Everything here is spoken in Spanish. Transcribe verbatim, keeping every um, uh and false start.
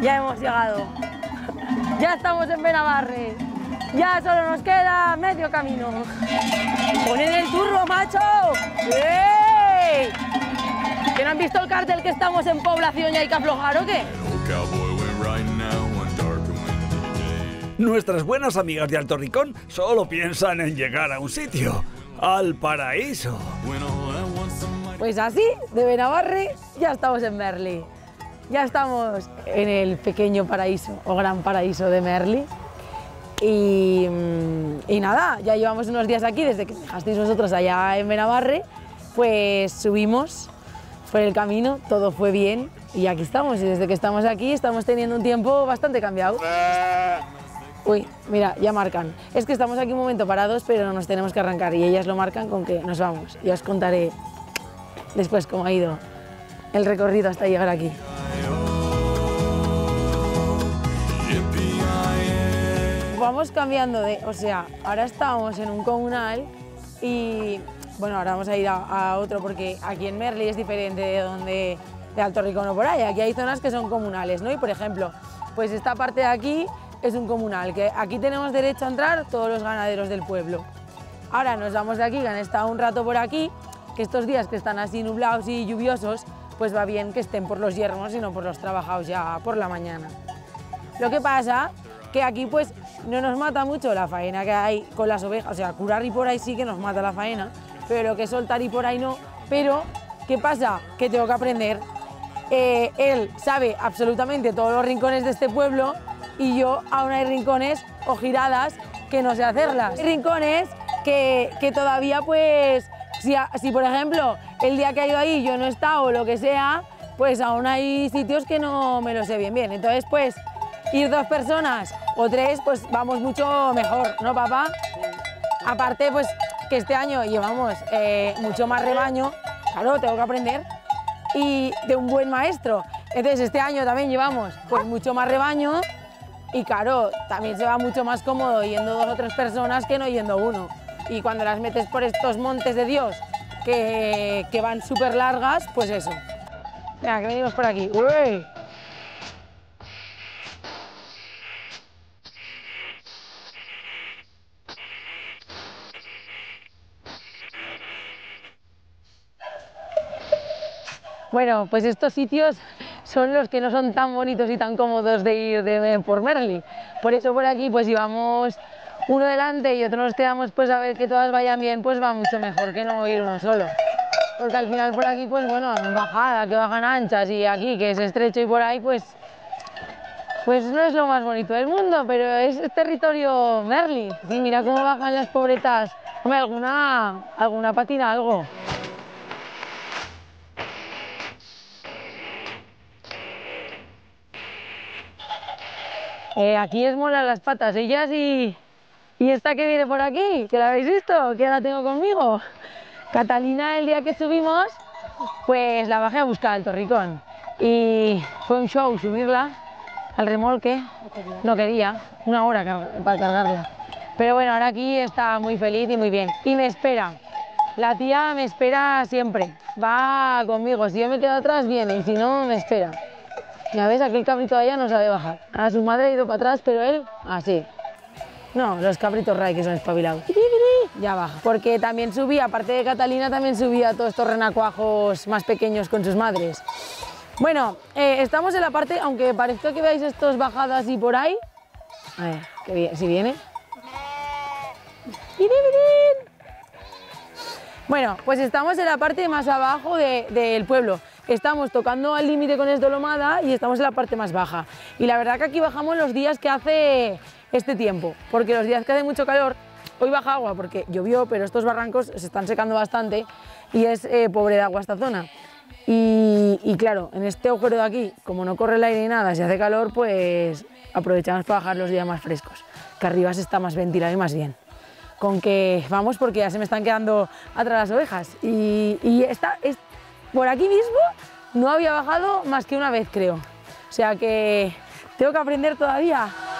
Ya hemos llegado. Ya estamos en Benabarre. Ya solo nos queda medio camino. ¡Ponen el turbo, macho! ¡Ey! ¿Que no han visto el cartel que estamos en población y hay que aflojar o qué? Nuestras buenas amigas de Alto Ricón solo piensan en llegar a un sitio, al paraíso. Pues así, de Benabarre, ya estamos en Merli. Ya estamos en el pequeño paraíso, o gran paraíso de Merli. Y, y nada, ya llevamos unos días aquí, desde que dejasteis vosotros allá en Benabarre, pues subimos por el camino, todo fue bien y aquí estamos. Y desde que estamos aquí estamos teniendo un tiempo bastante cambiado. Uy, mira, ya marcan. Es que estamos aquí un momento parados, pero nos tenemos que arrancar y ellas lo marcan con que nos vamos. Y os contaré después cómo ha ido el recorrido hasta llegar aquí. Vamos cambiando de, o sea, ahora estamos en un comunal y, bueno, ahora vamos a ir a, a otro porque aquí en Merli es diferente de donde, de Alto Ricón o por ahí. Aquí hay zonas que son comunales, ¿no? Y, por ejemplo, pues esta parte de aquí es un comunal, que aquí tenemos derecho a entrar todos los ganaderos del pueblo. Ahora nos vamos de aquí, que han estado un rato por aquí, que estos días que están así nublados y lluviosos, pues va bien que estén por los yermos y no por los trabajados ya por la mañana. Lo que pasa que aquí pues no nos mata mucho la faena que hay con las ovejas, o sea, curar y por ahí sí que nos mata la faena, pero lo que es soltar y por ahí no. Pero, ¿qué pasa? Que tengo que aprender. Eh, él sabe absolutamente todos los rincones de este pueblo y yo aún hay rincones o giradas que no sé hacerlas. Hay rincones que, que todavía pues, si, si por ejemplo el día que ha ido ahí yo no he estado o lo que sea, pues aún hay sitios que no me lo sé bien bien. Entonces pues ir dos personas o tres, pues vamos mucho mejor, ¿no, papá? Sí. Aparte, pues que este año llevamos eh, mucho más rebaño, claro, tengo que aprender, y de un buen maestro. Entonces este año también llevamos pues mucho más rebaño y claro, también se va mucho más cómodo yendo dos o tres personas que no yendo uno. Y cuando las metes por estos montes de Dios que, que van súper largas, pues eso. Venga, que venimos por aquí. ¡Uy! Bueno, pues estos sitios son los que no son tan bonitos y tan cómodos de ir de, por Merli. Por eso por aquí pues íbamos uno delante y otro nos quedamos pues a ver que todas vayan bien, pues va mucho mejor que no ir uno solo. Porque al final por aquí pues bueno, bajada, que bajan anchas y aquí que es estrecho y por ahí pues, pues no es lo más bonito del mundo, pero es territorio Merli. Sí, mira cómo bajan las pobretas. Hombre, alguna, alguna patina algo. Eh, aquí es mola las patas, ellas y, y esta que viene por aquí, que la habéis visto, que la tengo conmigo. Catalina, el día que subimos, pues la bajé a buscar al Torricón y fue un show subirla al remolque, no quería, una hora para cargarla. Pero bueno, ahora aquí está muy feliz y muy bien y me espera. La tía me espera siempre, va conmigo, si yo me quedo atrás viene y si no me espera. Ya ves, aquel cabrito de allá no sabe bajar. A su madre ha ido para atrás, pero él, así. No, los cabritos ray que son espabilados. Ya baja. Porque también subía, aparte de Catalina, también subía todos estos renacuajos más pequeños con sus madres. Bueno, eh, estamos en la parte, aunque parezca que veáis estos bajadas y por ahí. A ver, que bien, si viene. Bueno, pues estamos en la parte más abajo de, del pueblo. Estamos tocando al límite con Esdolomada y estamos en la parte más baja. Y la verdad que aquí bajamos los días que hace este tiempo, porque los días que hace mucho calor, hoy baja agua porque llovió, pero estos barrancos se están secando bastante y es eh, pobre de agua esta zona. Y, y claro, en este agujero de aquí, como no corre el aire ni nada, si hace calor, pues aprovechamos para bajar los días más frescos, que arriba se está más ventilado y más bien. Con que vamos porque ya se me están quedando atrás las ovejas. Y, y esta, es, por aquí mismo no había bajado más que una vez, creo. O sea que tengo que aprender todavía.